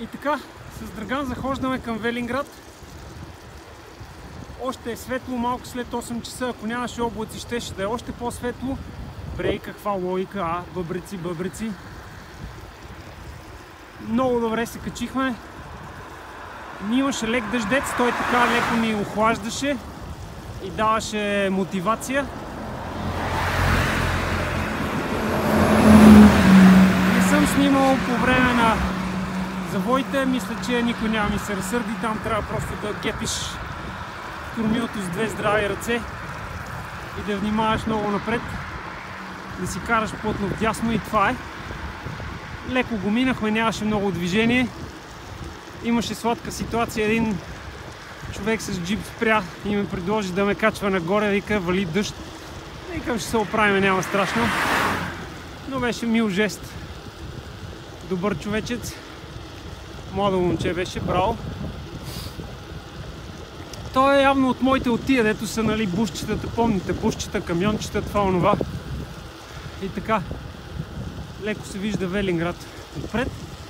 И така, с Драган захождаме към Велинград. Още е светло, малко след 8 часа, ако нямаше облаци, щеше да е още по-светло. Брей, каква логика, бъбрици. Много добре се качихме. Имаше лек дъждец, той така леко ми охлаждаше и даваше мотивация. Не съм снимал по време на завоите, мисля, че никой няма ми се разсърди, там трябва просто да гепиш кормилото с две здрави ръце и да внимаваш много напред, да си караш плътно вдясно и това е. Леко го минахме, нямаше много движение. Имаше сладка ситуация, един човек с джип спря и ми предложи да ме качва нагоре, вика, вали дъжд. Викам, ще се оправим, няма страшно. Но беше мил жест. Добър човечец. Младо момче беше, браво. Той е явно от моите от тия, дето са, нали, бушчетата, помните, бушчета, камиончета, това онова. И така, леко се вижда Велинград отпред.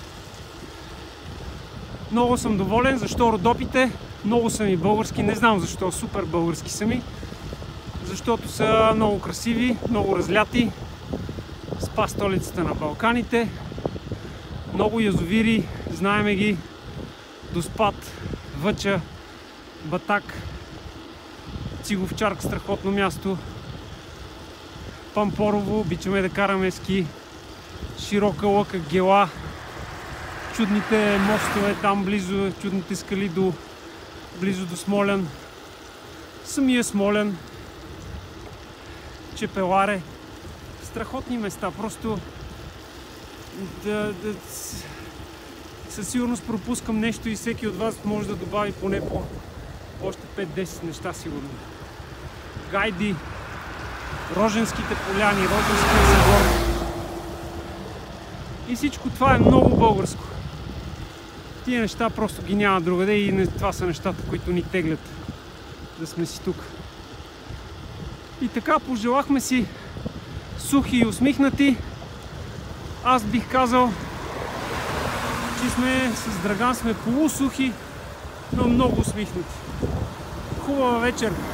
Много съм доволен, защо Родопите много са ми български, не знам защо, супер български са ми. Защото са много красиви, много разляти. Спа столицата на Балканите. Много язовири, знаеме ги. Доспат, Въча, Батак, Циговчарк, страхотно място. Пампорово, обичаме да караме ски. Широка лъка, Гела. Чудните мостове там близо, чудните скали близо до Смолян. Самия Смолян. Чепеларе. Страхотни места, просто със сигурност пропускам нещо и всеки от вас може да добави поне по още 5-10 неща сигурно. Гайди, Роженските поляни, Роженския забор. И всичко това е много българско. Тия неща просто ги няма другаде и това са нещата, които ни теглят да сме си тук. И така, пожелахме си сухи и усмихнати. Аз бих казал, че с Драган сме полусухи, но много усмихнати. Хубава вечер!